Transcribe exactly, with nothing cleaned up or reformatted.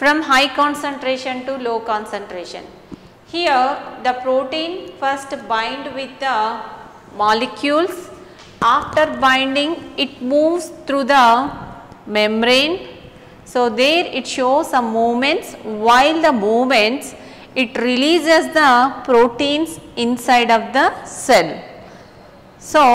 from high concentration to low concentration. Here the protein first bind with the molecules. After binding, it moves through the membrane. So there it shows some movements. While the movements, it releases the proteins inside of the cell. So